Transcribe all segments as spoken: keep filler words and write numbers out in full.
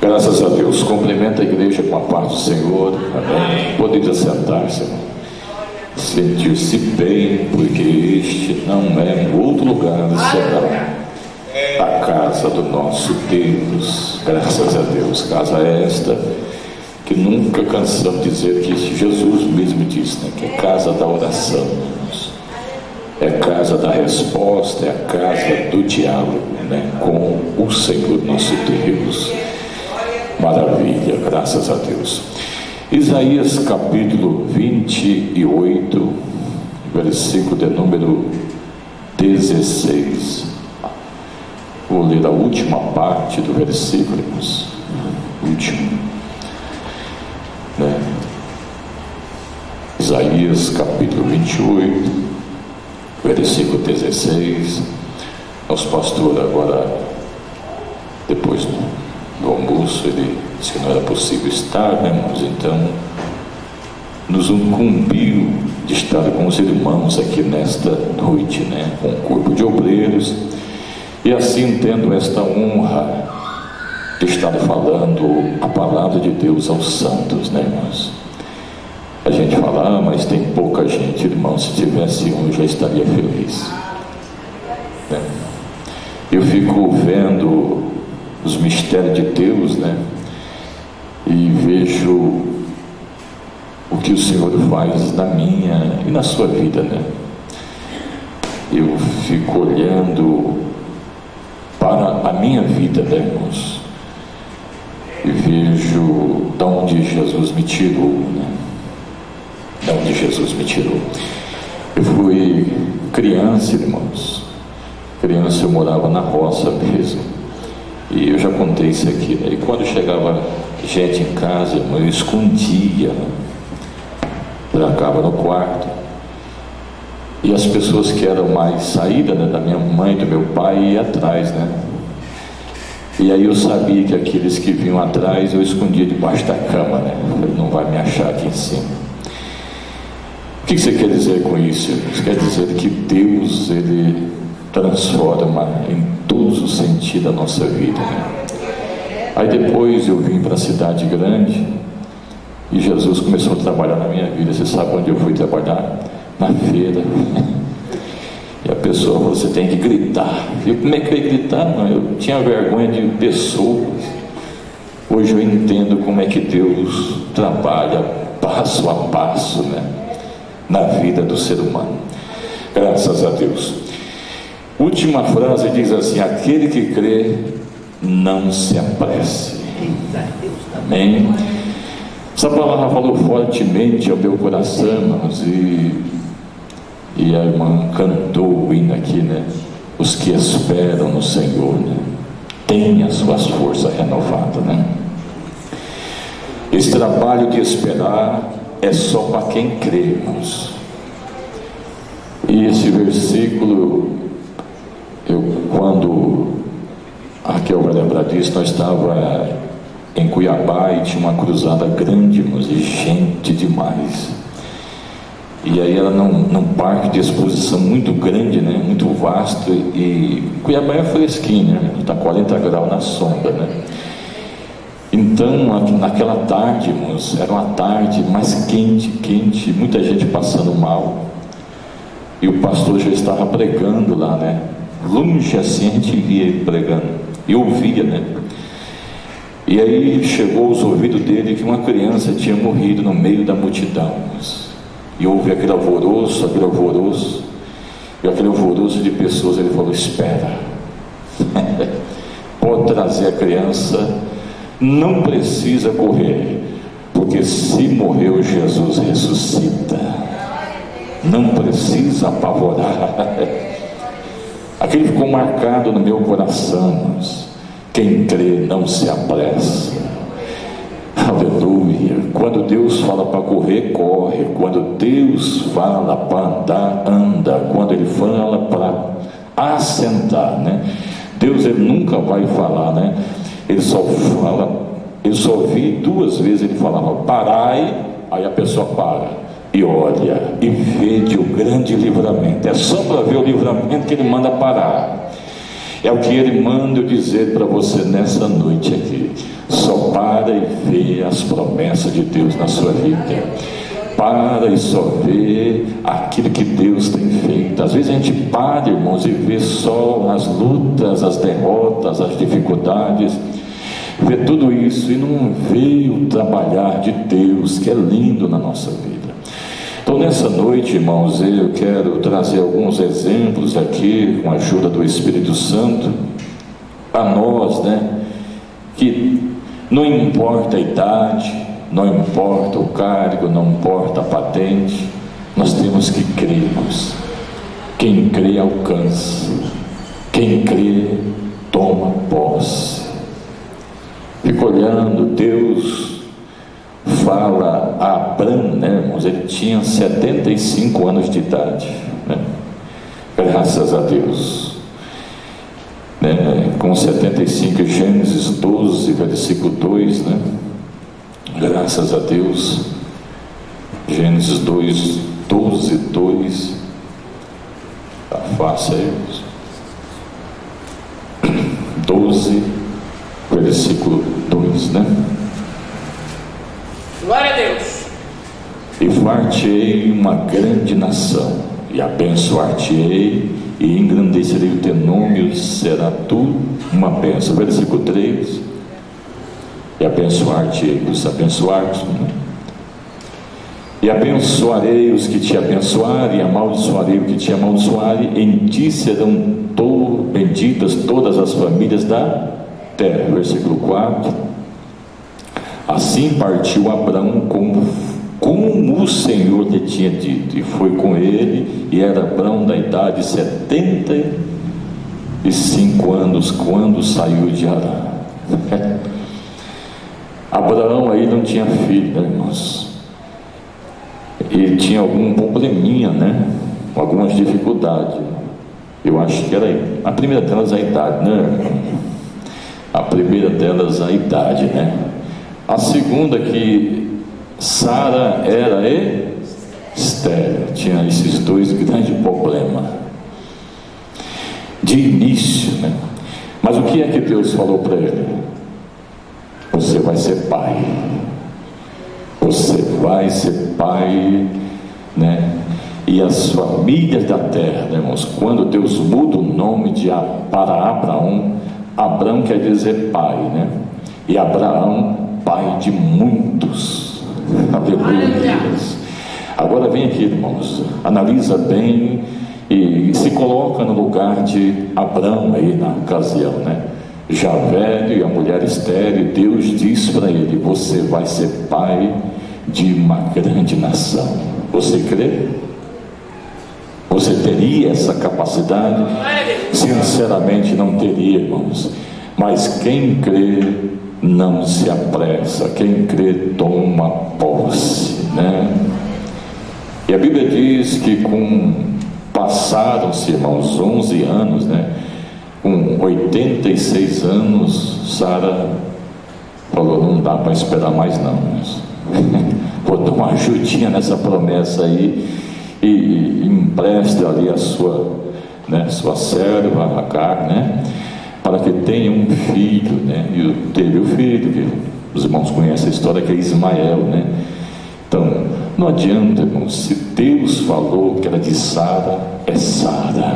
Graças a Deus. Cumprimenta a igreja com a paz do Senhor. Amém. Podem sentar-se, sentir-se bem, porque este não é outro lugar senão a casa do nosso Deus. Graças a Deus. Casa esta que nunca cansamos de dizer que Jesus mesmo disse, né? Que é casa da oração, é casa da resposta, é a casa do diálogo, né? Com o Senhor nosso Deus. Maravilha, graças a Deus. Isaías capítulo vinte e oito, versículo de número dezesseis. Vou ler a última parte do versículo, irmãos. Último, né? Isaías capítulo vinte e oito, versículo dezesseis. Nosso pastor agora, depois do do almoço, ele disse que não era possível estar, né, irmãos? Então nos incumbiu de estar com os irmãos aqui nesta noite, né, com o corpo de obreiros, e assim tendo esta honra de estar falando a palavra de Deus aos santos, né, irmãos? A gente fala, ah, mas tem pouca gente, irmão. Se tivesse um, eu já estaria feliz, né? Eu fico vendo os mistérios de Deus, né? E vejo o que o Senhor faz na minha e na sua vida, né? Eu fico olhando para a minha vida, né, irmãos? E vejo de onde Jesus me tirou, né? De onde Jesus me tirou. Eu fui criança, irmãos. Criança, eu morava na roça mesmo. E eu já contei isso aqui, né? E quando chegava gente em casa, eu escondia, né? Trancava no quarto. E as pessoas que eram mais saídas, né, da minha mãe, do meu pai, iam atrás, né? E aí eu sabia que aqueles que vinham atrás, eu escondia debaixo da cama, né? Ele não vai me achar aqui em cima. O que você quer dizer com isso? Isso quer dizer que Deus, Ele transforma em todos os sentidos da nossa vida, né? Aí depois eu vim para a cidade grande e Jesus começou a trabalhar na minha vida. Você sabe onde eu fui trabalhar? Na feira. E a pessoa falou, você tem que gritar. Eu, como é que eu ia gritar? Não, eu tinha vergonha de pessoas. Hoje eu entendo como é que Deus trabalha passo a passo, né, na vida do ser humano. Graças a Deus. Última frase diz assim: aquele que crê não se apresse. Amém? Essa palavra falou fortemente ao meu coração, irmãos, e, e a irmã cantou o hino aqui, né? Os que esperam no Senhor, né, têm as suas forças renovadas, né? Esse trabalho de esperar é só para quem crê, irmãos. E esse versículo, eu, quando a Raquel vai lembrar disso, nós estávamos em Cuiabá e tinha uma cruzada grande, irmãos, e gente demais. E aí ela num, num parque de exposição muito grande, né, muito vasto, e Cuiabá é fresquinho, né, está quarenta graus na sombra, né. Então naquela tarde, irmãos, era uma tarde mais quente, quente, muita gente passando mal, e o pastor já estava pregando lá, né, longe assim a gente via ele pregando, e ouvia, né. E aí chegou aos ouvidos dele que uma criança tinha morrido no meio da multidão, e houve aquele alvoroço, aquele alvoroço, e aquele alvoroço de pessoas. Ele falou: espera, pode trazer a criança, não precisa correr, porque se morreu, Jesus ressuscita, não precisa apavorar. Aquilo ficou marcado no meu coração. Quem crê não se apressa. Aleluia. Quando Deus fala para correr, corre. Quando Deus fala para andar, anda. Quando Ele fala para assentar, né? Deus, Ele nunca vai falar, né? Ele só fala. Eu só vi duas vezes Ele falava: parai. Aí a pessoa para e olha e vê de o grande livramento. É só para ver o livramento que Ele manda parar. É o que Ele manda eu dizer para você nessa noite aqui. Só para e vê as promessas de Deus na sua vida. Para e só vê aquilo que Deus tem feito. Às vezes a gente para, irmãos, e vê só as lutas, as derrotas, as dificuldades, vê tudo isso e não vê o trabalhar de Deus, que é lindo na nossa vida. Então nessa noite, irmãos, eu quero trazer alguns exemplos aqui, com a ajuda do Espírito Santo, para nós, né, que não importa a idade, não importa o cargo, não importa a patente, nós temos que crermos. Quem crê alcança, quem crê toma posse. Fico olhando, Deus fala a Abrão, né, irmãos? Ele tinha setenta e cinco anos de idade, né? Graças a Deus, né? Com setenta e cinco, Gênesis doze, versículo dois, né? Graças a Deus. Gênesis dois, doze, dois. Tá fácil aí. doze, versículo dois, né? Glória a Deus. E far-te-ei uma grande nação, e abençoar-te-ei, e engrandecerei o teu nome, será tu uma bênção. Versículo três. E abençoar-te-ei os abençoados, né? E abençoarei os que te abençoarem, e amaldiçoarei o que te amaldiçoarem, em ti serão to, benditas todas as famílias da terra. Versículo quatro. Assim partiu Abrão como, como o Senhor lhe tinha dito, e foi com ele, e era Abrão da idade de setenta e cinco anos quando saiu de Harã. Abraão aí não tinha filho, né, irmãos? Ele tinha algum probleminha, né? Algumas dificuldades. Eu acho que era a primeira delas a idade, né, irmão? A primeira delas a idade, né? A segunda, que Sara era estéril. Tinha esses dois grandes problemas de início, né? Mas o que é que Deus falou para ele? Você vai ser pai. Você vai ser pai, né? E as famílias da terra, né, irmãos? Quando Deus muda o nome de A para Abraão, Abrão quer dizer pai, né? E Abraão, pai de muitos. Aleluia. Agora vem aqui, irmãos, analisa bem e se coloca no lugar de Abrão aí na ocasião, né? Já velho e a mulher estéril, Deus diz para ele: você vai ser pai de uma grande nação. Você crê? Você teria essa capacidade? Sinceramente não teria, irmãos. Mas quem crê não se apressa, quem crê toma posse, né? E a Bíblia diz que com passaram-se, irmãos, onze anos, né? Com oitenta e seis anos, Sara falou: não dá para esperar mais não, vou dar uma ajudinha nessa promessa aí, e, e empresta ali a sua, né, sua serva Agar, né, para que tenha um filho, né? E teve o filho, que os irmãos conhecem a história, que é Ismael, né? Então, não adianta, irmãos, se Deus falou que era de Sara, é Sara.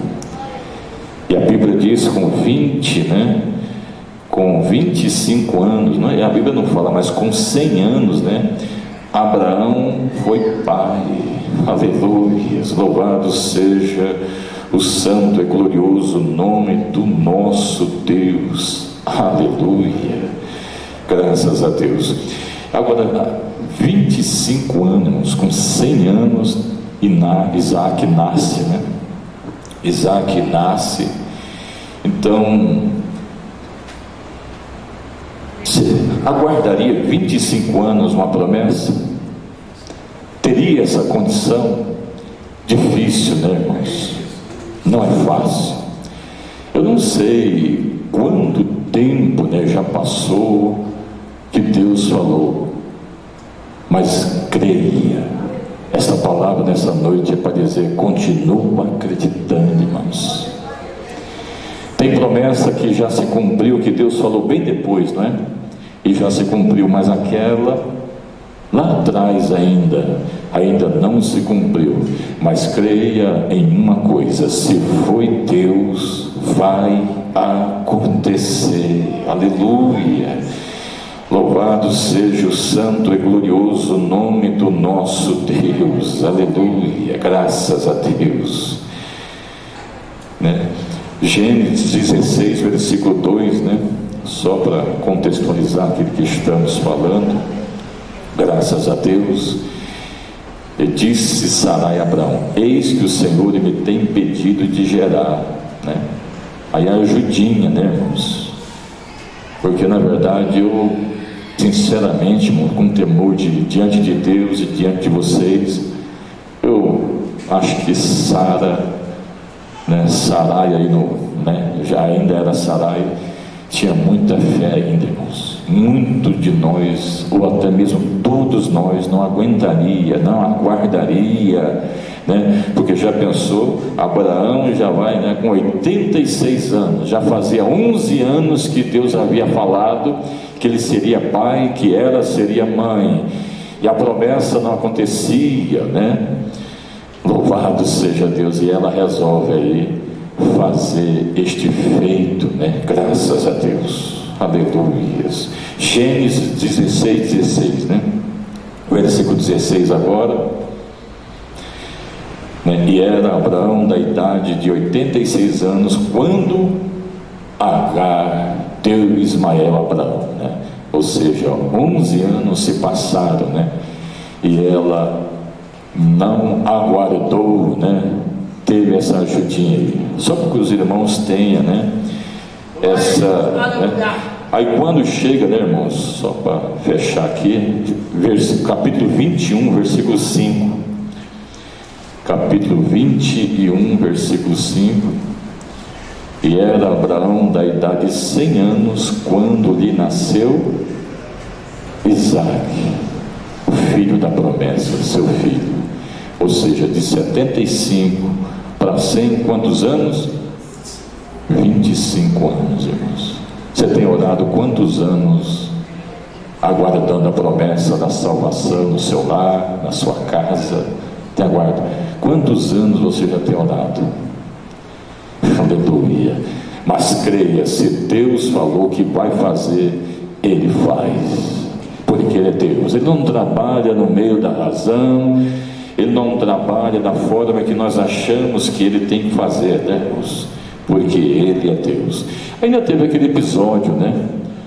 E a Bíblia diz com vinte, né? Com vinte e cinco anos, não é? A Bíblia não fala, mas com cem anos, né? Abraão foi pai. Aleluia. Louvado seja o santo e glorioso nome do nosso Deus. Aleluia. Graças a Deus. Agora, vinte e cinco anos, com cem anos, Isaac nasce, né? Isaac nasce. Então, você aguardaria vinte e cinco anos uma promessa? Teria essa condição? Difícil, né, irmãos? Não é fácil. Eu não sei quanto tempo, né, já passou que Deus falou, mas creia. Essa palavra nessa noite é para dizer: continua acreditando, irmãos. Tem tem promessa que já se cumpriu, que Deus falou bem depois, não é? E já se cumpriu, mas aquela lá atrás ainda, ainda não se cumpriu. Mas creia em uma coisa: se foi Deus, vai acontecer. Aleluia! Louvado seja o santo e glorioso nome do nosso Deus. Aleluia! Graças a Deus, né? Gênesis dezesseis, versículo dois, né? Só para contextualizar aquilo que estamos falando. Graças a Deus. E disse Sarai a Abraão: eis que o Senhor me tem impedido de gerar, né? Aí a ajudinha, né, irmãos? Porque na verdade eu, sinceramente, irmão, com temor de, diante de Deus e diante de vocês, eu acho que Sara, né, Sarai aí no, né, já ainda era Sarai, tinha muita fé ainda, irmãos. Muito de nós, ou até mesmo todos nós, não aguentaria, não aguardaria, né? Porque já pensou, Abraão já vai, né, com oitenta e seis anos, já fazia onze anos que Deus havia falado que ele seria pai, que ela seria mãe, e a promessa não acontecia, né? Louvado seja Deus, e ela resolve aí fazer este feito, né? Graças a Deus. Aleluias. Gênesis dezesseis, dezesseis, né? Versículo dezesseis agora, né? E era Abraão da idade de oitenta e seis anos quando Agar deu Ismael a Abraão, né? Ou seja, onze anos se passaram, né? E ela não aguardou, né? Teve essa ajudinha aí, só para que os irmãos tenham, né? Essa, né? Aí quando chega, né, irmãos, só para fechar aqui, vers, capítulo vinte e um, versículo cinco, capítulo vinte e um, versículo cinco, e era Abraão da idade de cem anos quando lhe nasceu Isaque, o filho da promessa, seu filho. Ou seja, de setenta e cinco para cem, quantos anos? vinte e cinco anos, irmãos. Você tem orado quantos anos aguardando a promessa da salvação no seu lar, na sua casa? Tem aguardo. Quantos anos você já tem orado? Aleluia. Mas creia, se Deus falou que vai fazer, Ele faz, porque Ele é Deus. Ele não trabalha no meio da razão, Ele não trabalha da forma que nós achamos que Ele tem que fazer, né, irmãos? Porque Ele é Deus. Ainda teve aquele episódio, né?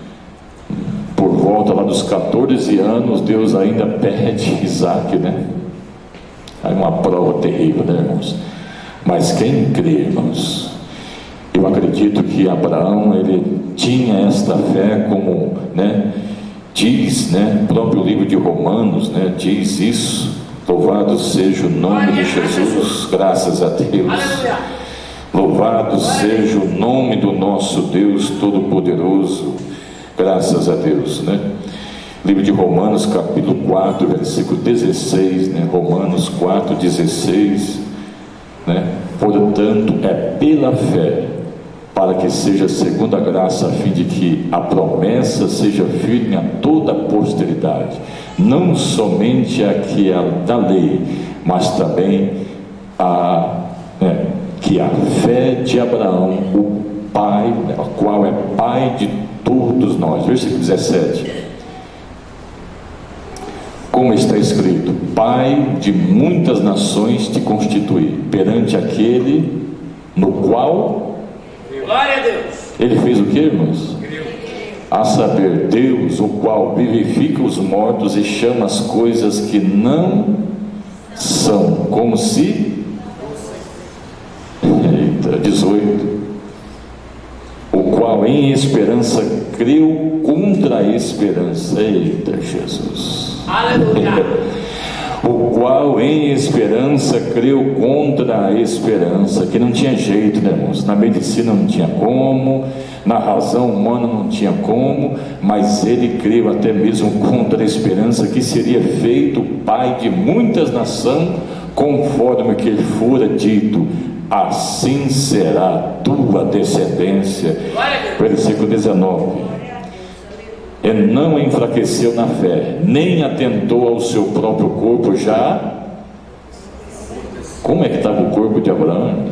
Por volta lá dos quatorze anos, Deus ainda pede Isaque, né? Aí uma prova terrível, né, irmãos? Mas quem crê, irmãos, eu acredito que Abraão, ele tinha esta fé, como, né, diz, né, o próprio livro de Romanos, né, diz isso. Louvado seja o nome de Jesus, graças a Deus. Louvado seja o nome do nosso Deus Todo-Poderoso, graças a Deus, né? Livro de Romanos, capítulo quatro, versículo dezesseis, né? Romanos quatro, dezesseis, né? Portanto, é pela fé, para que seja segundo a graça, a fim de que a promessa seja firme a toda a posteridade, não somente a que é da lei, mas também a, né, que a fé de Abraão, o pai, né, o qual é pai de todos nós. Versículo dezessete. Como está escrito: Pai de muitas nações te constituí, perante aquele no qual, glória a Deus, Ele fez o que, irmãos? A saber, Deus, o qual vivifica os mortos e chama as coisas que não são, como se... Eita, dezoito. O qual em esperança creu contra a esperança. Eita, Jesus. Aleluia. O qual em esperança creu contra a esperança, que não tinha jeito, né, irmãos? Na medicina não tinha como, na razão humana não tinha como, mas ele creu até mesmo contra a esperança, que seria feito pai de muitas nações, conforme que ele fora dito: assim será a tua descendência. Versículo dezenove. E não enfraqueceu na fé, nem atentou ao seu próprio corpo já. Como é que estava o corpo de Abraão?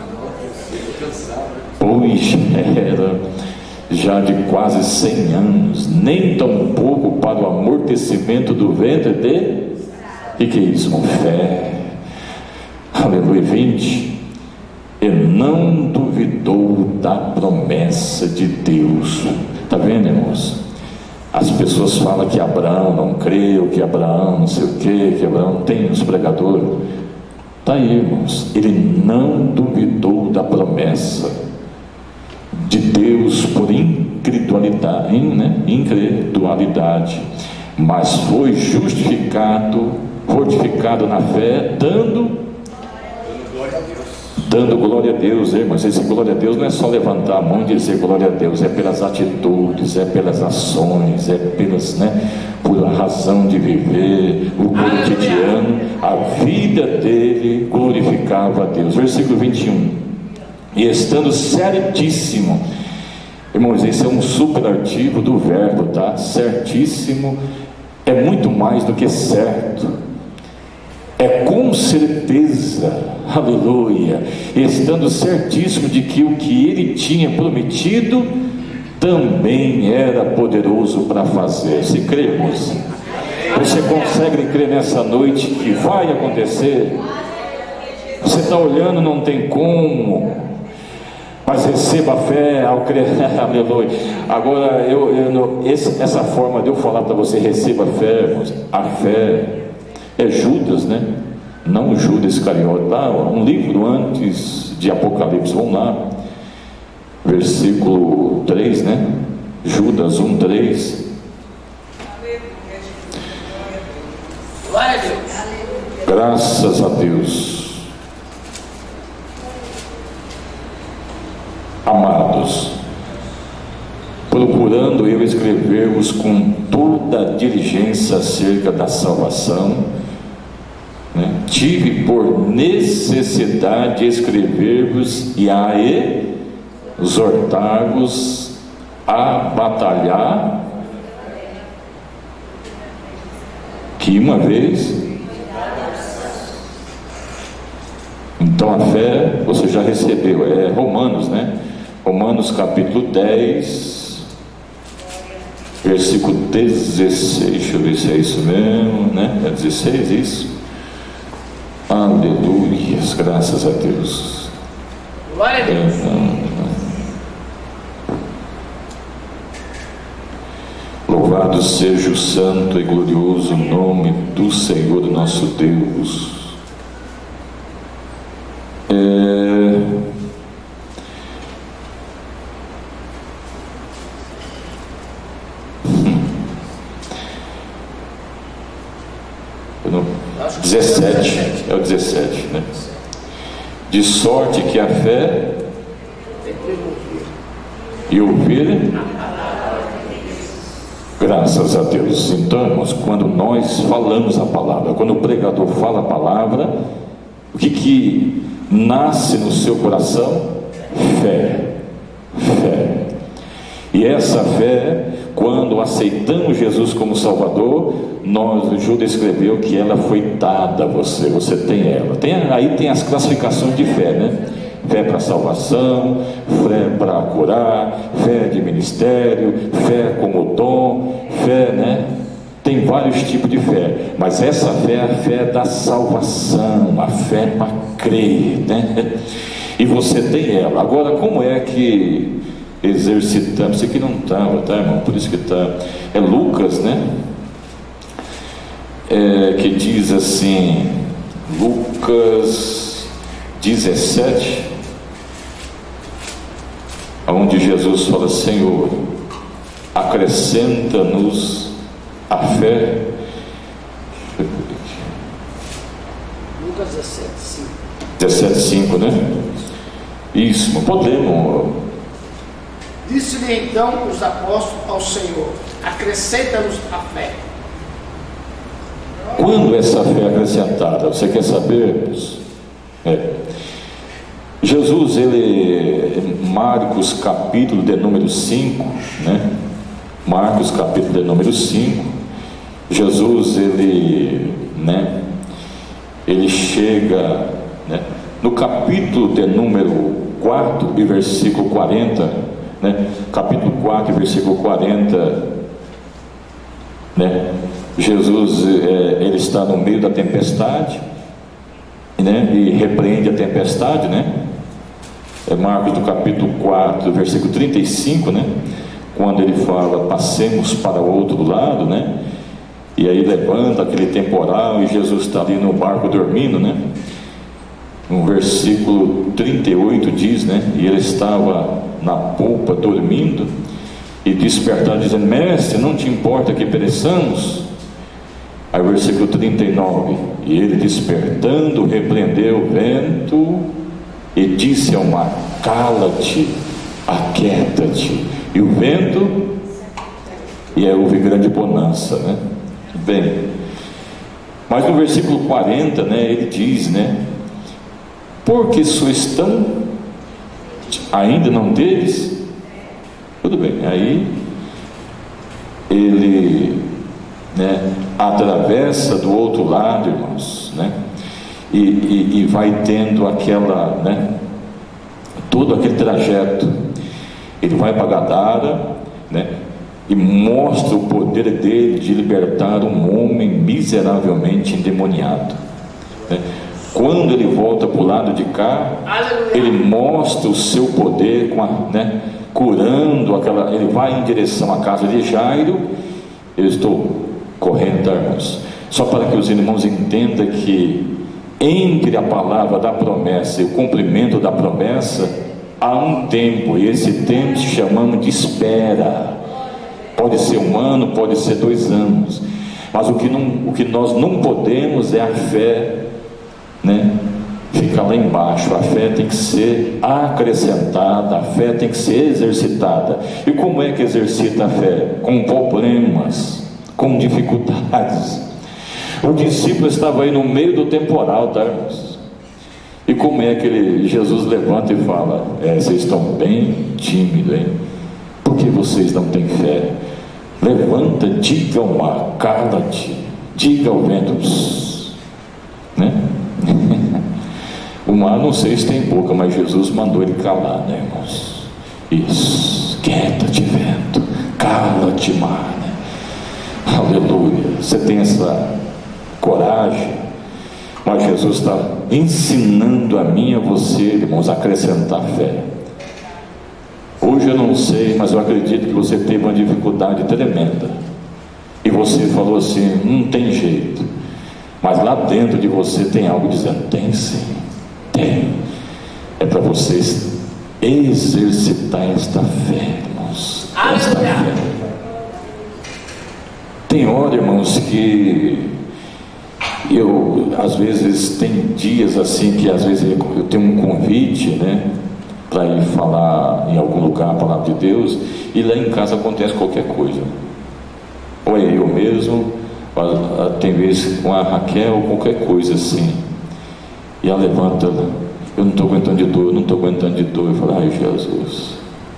Pois era já de quase cem anos, nem tampouco para o amortecimento do ventre de... E que é isso? Com fé. Aleluia. vinte. E não duvidou da promessa de Deus. Está vendo, irmãos? As pessoas falam que Abraão não creu, que Abraão não sei o que, que Abraão tem os pregadores. Está aí, irmãos. Ele não duvidou da promessa de Deus por incredulidade, né? incredulidade, mas foi justificado, fortificado na fé, dando glória a Deus. Dando glória a Deus, irmãos. Esse glória a Deus não é só levantar a mão e dizer glória a Deus, é pelas atitudes, é pelas ações, é pelas, né, por a razão de viver, o cotidiano, a vida dele glorificava a Deus. Versículo vinte e um. E estando certíssimo, irmãos, esse é um superlativo do verbo, tá? Certíssimo é muito mais do que certo, é com certeza, aleluia, estando certíssimo de que o que ele tinha prometido também era poderoso para fazer. Se cremos, você consegue crer nessa noite que vai acontecer? Você está olhando, não tem como, mas receba a fé ao crer. Aleluia. Agora, eu, eu, esse, essa forma de eu falar para você, receba a fé, irmãos. A fé é Judas, né? Não Judas Iscariote. Lá, um livro antes de Apocalipse, vamos lá, versículo três, né? Judas um, três. Glória a Deus. Graças a Deus. Amados, procurando eu escrever-vos com toda a diligência acerca da salvação, né, tive por necessidade escrever-vos e a exortar-vos a batalhar, que uma vez... Então a fé você já recebeu, é Romanos, né? Romanos capítulo dez, versículo dezesseis, deixa eu ver se é isso mesmo, né? É dezesseis isso? Aleluia, graças a Deus. Glória a Deus. Louvado seja o santo e glorioso nome do Senhor nosso Deus. É... dezessete, é o dezessete, né? De sorte que a fé e ouvir, graças a Deus. Então, irmãos, quando nós falamos a palavra, quando o pregador fala a palavra, o que que nasce no seu coração? Fé, fé. E essa fé, quando aceitamos Jesus como Salvador, nós, o Judas escreveu que ela foi dada a você, você tem ela. Tem, aí tem as classificações de fé, né? Fé para salvação, fé para curar, fé de ministério, fé como dom, fé, né? Tem vários tipos de fé, mas essa fé é a fé da salvação, a fé para crer, né? E você tem ela. Agora, como é que exercitamos? Isso aqui não estava, tá, irmão? Por isso que está. É Lucas, né? É, que diz assim, Lucas dezessete, onde Jesus fala: Senhor, acrescenta-nos a fé. Lucas dezessete, cinco. dezessete, cinco, né? Isso, podemos. Disse-lhe então os apóstolos ao Senhor: acrescenta-nos a fé. Quando essa fé é acrescentada, você quer saber? É. Jesus, ele, Marcos capítulo de número cinco, né? Marcos capítulo de número cinco, Jesus, ele, né? Ele chega, né? No capítulo de número quatro e versículo quarenta, né? Capítulo quatro e versículo quarenta, né? Jesus, é, ele está no meio da tempestade, né? E repreende a tempestade, né? É Marcos do capítulo quatro, versículo trinta e cinco, né? Quando ele fala, passemos para o outro lado, né? E aí levanta aquele temporal e Jesus está ali no barco dormindo, né? No versículo trinta e oito diz, né? E ele estava na polpa dormindo e despertar dizendo, mestre, não te importa que pereçamos? Aí o versículo trinta e nove, e ele despertando repreendeu o vento e disse ao mar, cala-te, aquieta-te. E o vento, e aí houve grande bonança, né? Bem, mas no versículo quarenta, né, ele diz, né, porque sois tão, ainda não teres? Tudo bem, aí ele, né, atravessa do outro lado, irmãos, né? E, e, e vai tendo aquela, né, todo aquele trajeto. Ele vai para Gadara, né, e mostra o poder dele de libertar um homem miseravelmente endemoniado, né? Quando ele volta para o lado de cá, ele mostra o seu poder com a, né, curando aquela. Ele vai em direção à casa de Jairo. Eu estou correndo, tá, irmãos? Só para que os irmãos entendam que entre a palavra da promessa e o cumprimento da promessa há um tempo, e esse tempo chamamos de espera. Pode ser um ano, pode ser dois anos, mas o que, não, o que nós não podemos é a fé, né, ficar lá embaixo. A fé tem que ser acrescentada, a fé tem que ser exercitada. E como é que exercita a fé? Com problemas, com dificuldades. O discípulo estava aí no meio do temporal, tá, irmãos? E como é que ele, Jesus levanta e fala, é, vocês estão bem tímidos, hein? Porque vocês não têm fé. Levanta, diga ao mar, cala-te, diga ao vento, né? O mar não sei se tem boca, mas Jesus mandou ele calar, né, irmãos? Isso, quieta-te, vento, cala-te, mar, né? Aleluia. Você tem essa coragem, mas Jesus está ensinando a mim e a você, irmãos, a acrescentar fé. Hoje eu não sei, mas eu acredito que você teve uma dificuldade tremenda e você falou assim, não tem jeito, mas lá dentro de você tem algo dizendo, tem sim, tem. É para vocês exercitar esta fé, irmãos, esta fé. Tem hora, irmãos, que eu, às vezes, tem dias assim que às vezes eu tenho um convite, né, para ir falar em algum lugar a palavra de Deus, e lá em casa acontece qualquer coisa, ou é eu mesmo, ou, tem vezes com a Raquel, qualquer coisa assim, e ela levanta, eu não estou aguentando de dor, eu não estou aguentando de dor, eu falo, ai Jesus,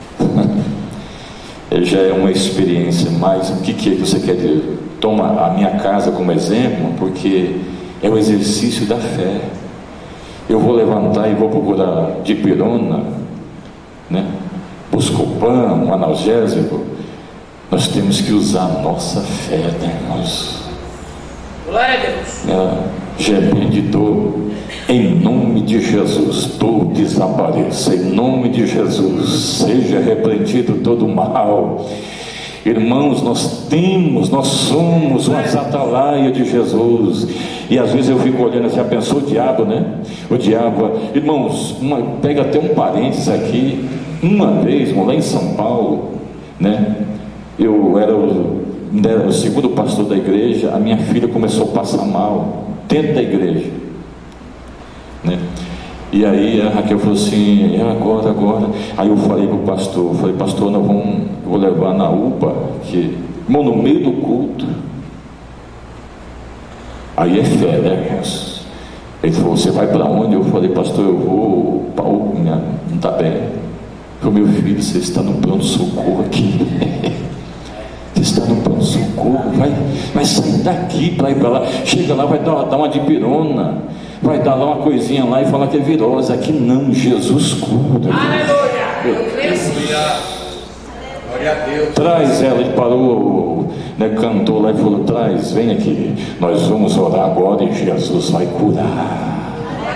já é uma experiência, mas o que, que você quer dizer? Toma a minha casa como exemplo, porque é o exercício da fé. Eu vou levantar e vou procurar dipirona, né? Buscopan, um analgésico. Nós temos que usar a nossa fé, né, irmãos? Glória a Deus. É, gemendo de dor, em nome de Jesus, dor desapareça, em nome de Jesus, seja repreendido todo mal. Irmãos, nós temos, nós somos uma atalaia de Jesus. E às vezes eu fico olhando assim, já pensou o diabo, né? O diabo, irmãos, uma, pega até um parênteses aqui. Uma vez, lá em São Paulo, né? Eu era o, era o segundo pastor da igreja. A minha filha começou a passar mal dentro da igreja, né? E aí a Raquel falou assim, agora, agora. Aí eu falei para o pastor, falei, pastor, nós vamos, eu vou levar na U P A, que, irmão, no meio do culto. Aí é fé, né, irmãos? Ele falou, você vai para onde? Eu falei, pastor, eu vou, o Paulo minha, não está bem. Eu falei, meu filho, você está no pronto-socorro aqui. Você está no pronto-socorro, vai, vai sair daqui para ir para lá. Chega lá, vai dar, dar uma dipirona, vai dar lá uma coisinha lá e falar que é virose. Aqui não, Jesus cura. Aleluia! Glória a Deus. Traz ela, ele parou, né, cantou lá e falou, traz, vem aqui, nós vamos orar agora e Jesus vai curar.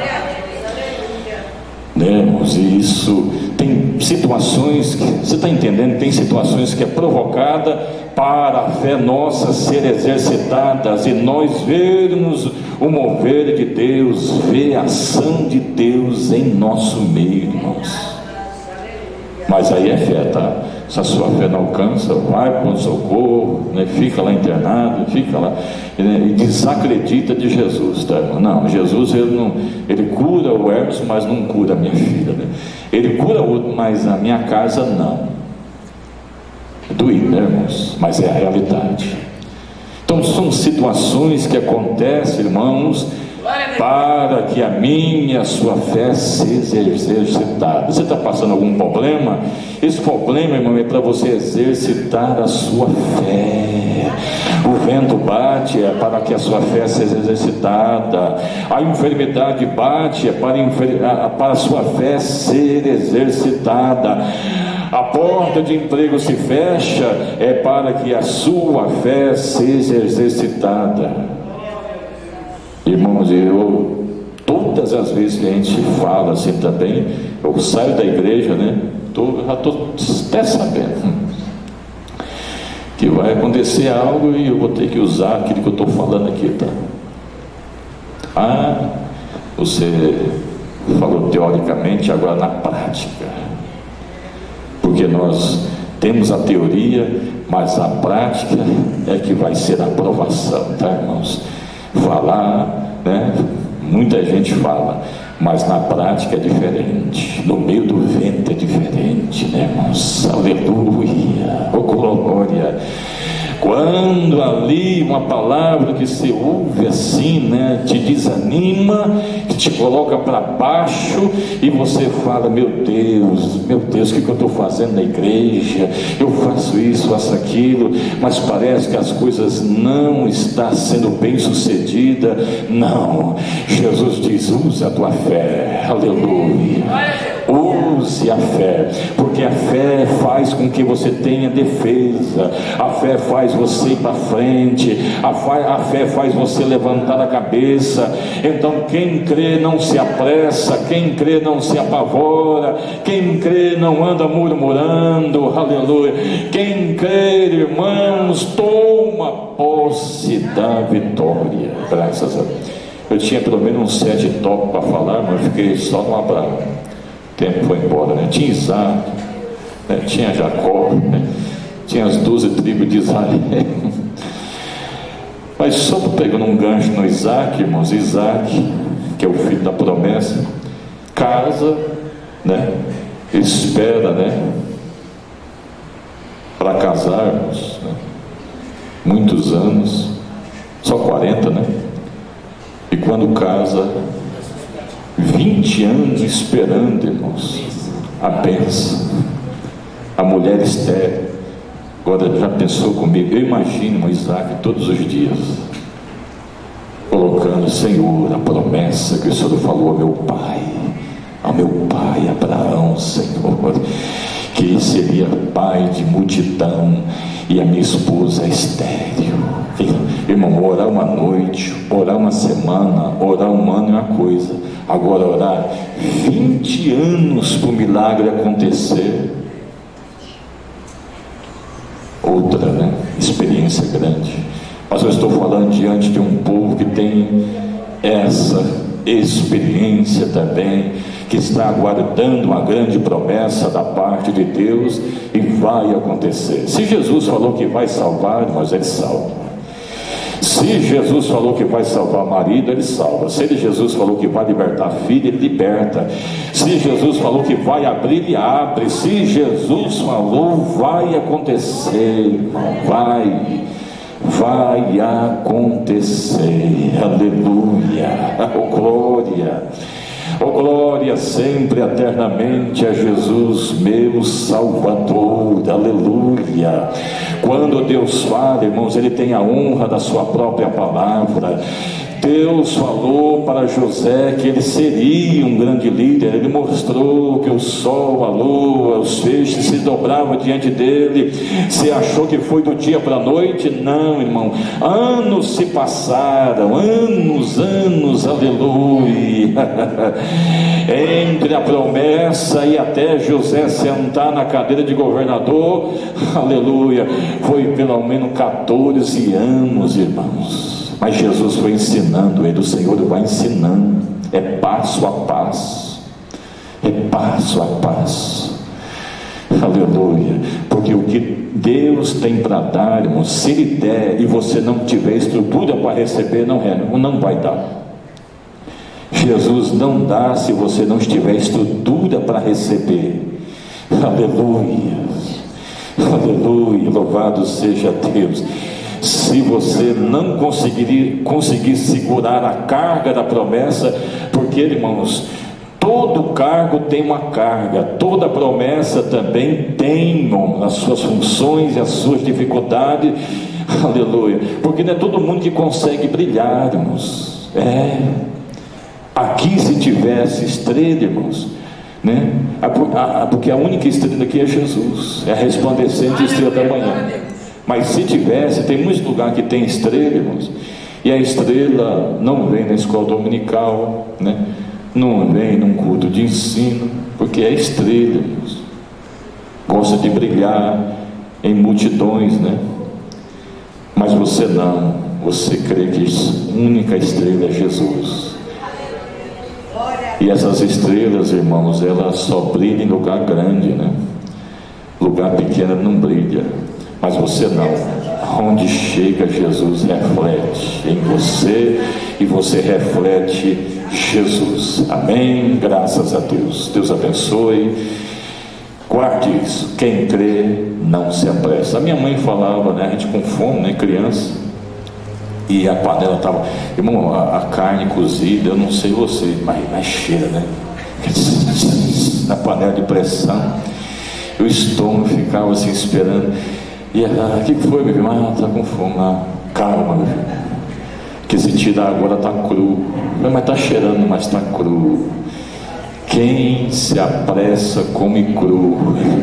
Né, irmãos, e isso tem situações que, você está entendendo, tem situações que é provocada para a fé nossa ser exercitada e nós vermos o mover de Deus, ver a ação de Deus em nosso meio, irmãos. Mas aí é fé, tá? Se a sua fé não alcança, vai para o socorro, né? Fica lá internado, fica lá, né? E desacredita de Jesus, tá, irmão? Não, Jesus ele, não, ele cura o Hermes, mas não cura a minha filha, né? Ele cura o outro, mas a minha casa não. É doído, né, irmãos? Mas é a realidade. Então são situações que acontecem, irmãos, para que a minha e a sua fé seja exercitada. Você está passando algum problema? Esse problema, irmão, é para você exercitar a sua fé. O vento bate é para que a sua fé seja exercitada. A enfermidade bate é para, para a sua fé ser exercitada. A porta de emprego se fecha é para que a sua fé seja exercitada. Irmãos, eu, todas as vezes que a gente fala assim também, eu saio da igreja, né? Tô, já estou até sabendo que vai acontecer algo e eu vou ter que usar aquilo que eu estou falando aqui, tá? Ah, você falou teoricamente, agora na prática, porque nós temos a teoria, mas a prática é que vai ser a aprovação, tá, irmãos? Falar, né? Muita gente fala, mas na prática é diferente. No meio do vento é diferente, né, irmãos? Aleluia, oh glória. Quando ali uma palavra que você ouve assim, né, te desanima, te coloca para baixo e você fala, meu Deus, meu Deus, o que, que eu estou fazendo na igreja? Eu faço isso, faço aquilo, mas parece que as coisas não estão sendo bem sucedidas. Não, Jesus diz, use a tua fé, aleluia. Use a fé, porque a fé faz com que você tenha defesa, a fé faz você ir para frente, a fé, a fé faz você levantar a cabeça. Então quem crê não se apressa, quem crê não se apavora, quem crê não anda murmurando, aleluia. Quem crê, irmãos, toma posse da vitória. Graças a Deus. Eu tinha pelo menos uns sete tópicos para falar, mas eu fiquei só no Abraão. O tempo foi embora, né? Tinha Isaac, né? Tinha Jacó, né? Tinha as doze tribos de Israel. Mas só pegando um gancho no Isaac, irmãos, Isaac, que é o filho da promessa, casa, né? Espera, né? Para casarmos, né? Muitos anos, só quarenta, né? E quando casa, vinte anos esperando, irmãos, a bênção. A mulher estéril. Agora já pensou comigo? Eu imagino o Isaac todos os dias colocando, Senhor, a promessa que o Senhor falou ao meu pai, ao meu pai Abraão, Senhor, que ele seria pai de multidão e a minha esposa é estéril. Irmão, orar uma noite, orar uma semana, orar um ano é uma coisa, agora orar vinte anos para o milagre acontecer, outra, né? Experiência grande. Mas eu estou falando diante de um povo que tem essa experiência também, que está aguardando uma grande promessa da parte de Deus e vai acontecer. Se Jesus falou que vai salvar, mas ele salva. Se Jesus falou que vai salvar marido, ele salva. Se ele, Jesus falou que vai libertar a filha, ele liberta. Se Jesus falou que vai abrir, ele abre. Se Jesus falou, vai acontecer, irmão, vai. vai acontecer. Aleluia, oh glória, oh glória sempre eternamente a Jesus meu Salvador. Aleluia. Quando Deus fala, irmãos, Ele tem a honra da sua própria palavra. Deus falou para José que ele seria um grande líder. Ele mostrou que o sol, a lua, os feixes se dobravam diante dele. Você achou que foi do dia para a noite? Não, irmão, anos se passaram, anos, anos, aleluia, entre a promessa e até José sentar na cadeira de governador, aleluia, foi pelo menos quatorze anos, irmãos. Mas Jesus foi ensinando ele, o Senhor vai ensinando, é passo a passo, é passo a passo, aleluia, porque o que Deus tem para dar, irmão, se Ele der e você não tiver estrutura para receber, não, é, não vai dar. Jesus não dá se você não estiver estrutura para receber. Aleluia, aleluia, louvado seja Deus. Se você não conseguir, conseguir segurar a carga da promessa, porque, irmãos, todo cargo tem uma carga, toda promessa também tem, irmão, as suas funções e as suas dificuldades, aleluia, porque não é todo mundo que consegue brilhar, irmãos. É, aqui se tivesse estrela, irmãos, né? Porque a única estrela aqui é Jesus, é a resplandecente estrela da manhã. Mas se tivesse, tem muitos lugares que tem estrela, irmãos, e a estrela não vem na escola dominical, né? Não vem num culto de ensino, porque é estrela, irmãos, gosta de brilhar em multidões, né? Mas você não, você crê que a única estrela é Jesus. E essas estrelas, irmãos, elas só brilham em lugar grande, né? Lugar pequeno não brilha. Mas você não, onde chega Jesus reflete em você, e você reflete Jesus. Amém? Graças a Deus. Deus abençoe. Guarde isso, quem crê não se apressa. A minha mãe falava, né, a gente com fome, né, criança, e a panela estava, irmão, a, a carne cozida, eu não sei você, mas, mas cheira, né, na panela de pressão, o estômago ficava assim esperando. E ela, o que foi, meu filho? Ah, tá com fome. Ah, calma, meu filho, que se tirar agora tá cru. Mas tá cheirando, mas tá cru. Quem se apressa come cru.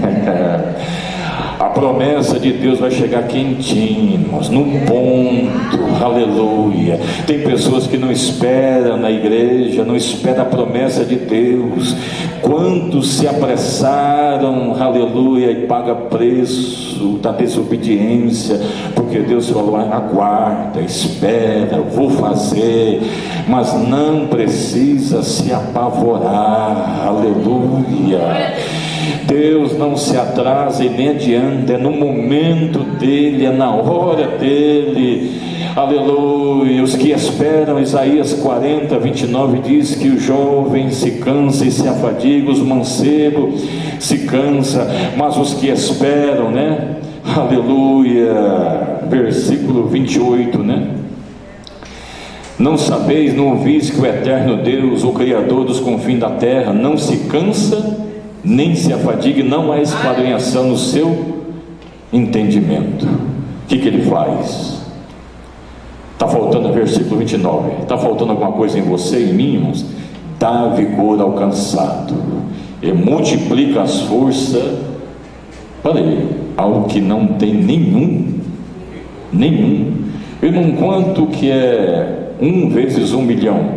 A promessa de Deus vai chegar quentinha, irmãos, no ponto, aleluia. Tem pessoas que não esperam na igreja, não esperam a promessa de Deus. Quantos se apressaram, aleluia, e paga preço da desobediência, porque Deus falou, aguarda, espera, eu vou fazer, mas não precisa se apavorar, aleluia. Deus não se atrasa e nem adianta, é no momento dele, é na hora dele, aleluia. Os que esperam, Isaías quarenta, vinte e nove diz que o jovem se cansa e se afadiga, os mancebos se cansa, mas os que esperam, né, aleluia, versículo vinte e oito, né, não sabeis, não ouvis que o eterno Deus, o Criador dos confins da terra, não se cansa nem se afadigue, não há esquadrinhação no seu entendimento. O que que ele faz? Está faltando o versículo vinte e nove, está faltando alguma coisa em você e em mim, irmãos? Dá vigor ao cansado e multiplica as forças, falei, ao que não tem nenhum, nenhum. Irmão, quanto que é um vezes um milhão?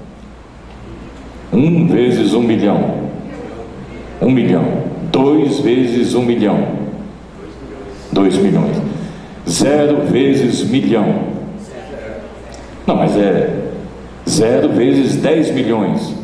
Um vezes um milhão. Um milhão. Dois vezes um milhão. Dois milhões. Zero vezes milhão. Não, mas é zero vezes dez milhões.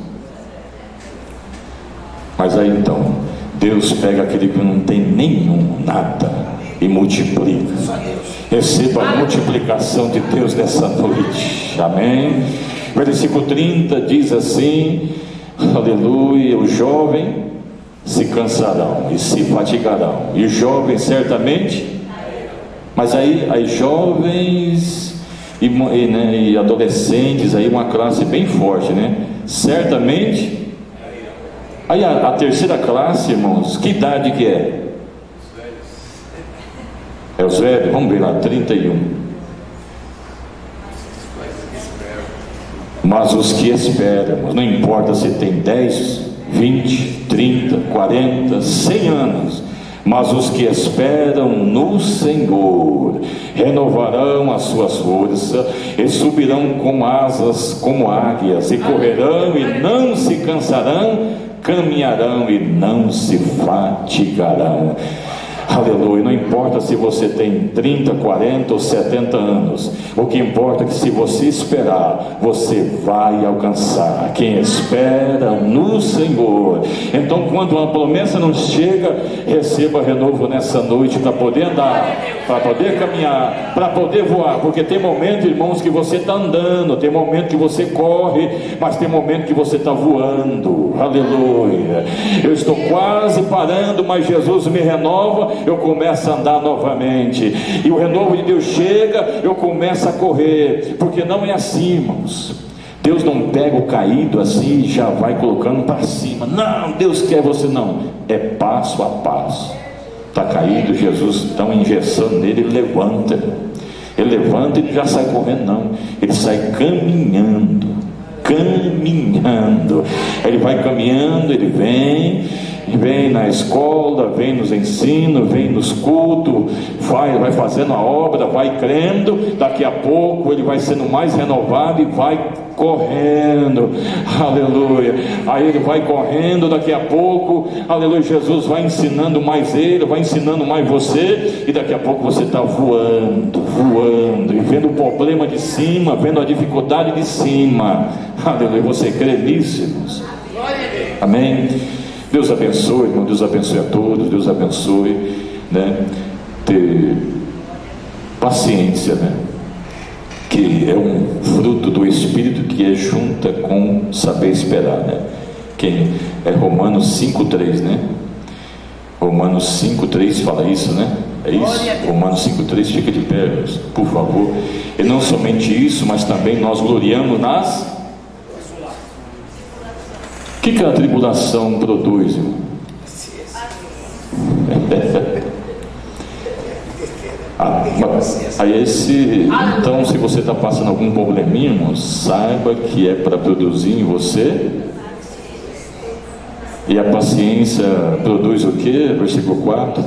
Mas aí então, Deus pega aquele que não tem nenhum, nada, e multiplica. Receba a multiplicação de Deus nessa noite. Amém? Versículo trinta diz assim, aleluia, o jovem se cansarão e se fatigarão, e o jovem certamente Mas aí, aí jovens e, e, né, e adolescentes, aí uma classe bem forte, né? Certamente. Aí a, a terceira classe, irmãos, que idade que é? É os velhos, vamos ver lá, trinta e um. Mas os que esperam, não importa se tem dez, vinte, trinta, quarenta, cem anos, mas os que esperam no Senhor renovarão as suas forças e subirão com asas como águias, e correrão e não se cansarão, caminharão e não se fatigarão. Aleluia, não importa se você tem trinta, quarenta ou setenta anos, o que importa é que se você esperar, você vai alcançar. Quem espera no Senhor. Então, quando uma promessa não chega, receba renovo nessa noite para poder andar, para poder caminhar, para poder voar, porque tem momento, irmãos, que você está andando, tem momento que você corre, mas tem momento que você está voando. Aleluia, eu estou quase parando, mas Jesus me renova, eu começo a andar novamente, e o renovo de Deus chega, eu começo a correr, porque não é assim, irmãos. Deus não pega o caído assim e já vai colocando para cima. Não, Deus quer você não, é passo a passo. Está caído, Jesus dá uma injeção nele, ele levanta, ele levanta e ele já sai correndo não, ele sai caminhando, caminhando, ele vai caminhando, ele vem, vem na escola, vem nos ensinos, vem nos cultos, vai, vai fazendo a obra, vai crendo, daqui a pouco ele vai sendo mais renovado e vai correndo, aleluia, aí ele vai correndo, daqui a pouco, aleluia, Jesus vai ensinando mais ele, vai ensinando mais você, e daqui a pouco você está voando, voando, e vendo o problema de cima, vendo a dificuldade de cima, aleluia, você crê nisso, irmãos? Amém? Deus abençoe, irmão, Deus abençoe a todos, Deus abençoe, né, ter paciência, né, que é um fruto do Espírito que é junta com saber esperar, né, quem é Romanos cinco, três, né, Romanos cinco, três fala isso, né, é isso, Romanos cinco, três, fica de pé, por favor, e não somente isso, mas também nós gloriamos nas... O que, que a tribulação produz, irmão? ah, aí esse, então, se você está passando algum probleminha, irmão, saiba que é para produzir em você. E a paciência produz o que? Versículo quatro.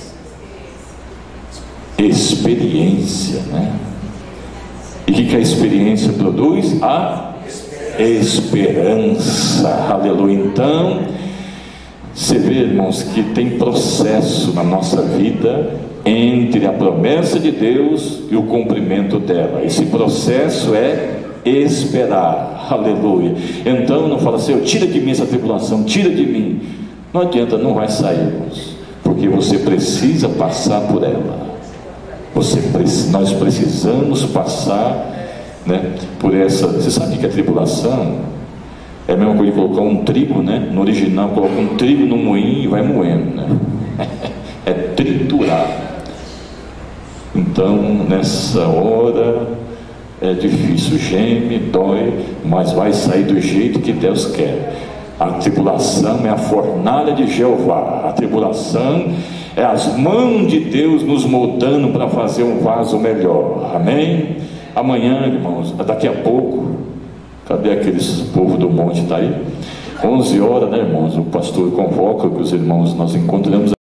Experiência, né? E o que, que a experiência produz? A esperança, aleluia. Então, você vê, irmãos, que tem processo na nossa vida entre a promessa de Deus e o cumprimento dela. Esse processo é esperar, aleluia. Então não fala assim, tira de mim essa tribulação, tira de mim. Não adianta, não vai sair, irmãos, porque você precisa passar por ela. Você, nós precisamos passar, né, por essa. Você sabe que a tribulação é a mesma coisa de colocar um trigo, né? No original, coloca um trigo no moinho e vai moendo, né? É triturar. Então, nessa hora é difícil, geme, dói, mas vai sair do jeito que Deus quer. A tribulação é a fornalha de Jeová. A tribulação é as mãos de Deus nos moldando para fazer um vaso melhor. Amém? Amanhã, irmãos, daqui a pouco, cadê aqueles povo do monte? Está aí? onze horas, né, irmãos? O pastor convoca que os irmãos, nós encontramos